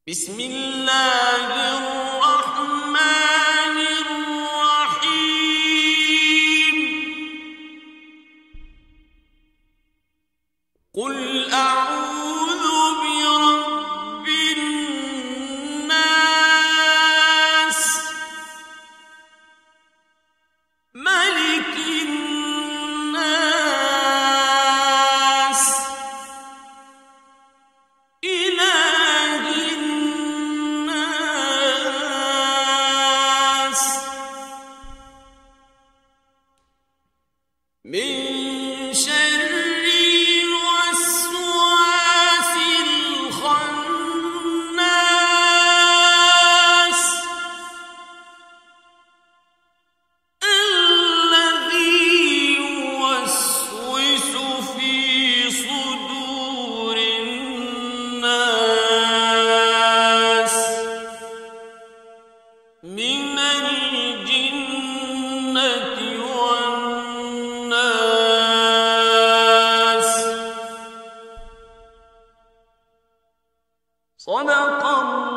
بسم الله الرحمن الرحيم قل أعوذ برب الناس ملك الناس إله الناس من شر الوسواس الخناس الذي يوسوس في صدور الناس من الجنة والناس صدق الله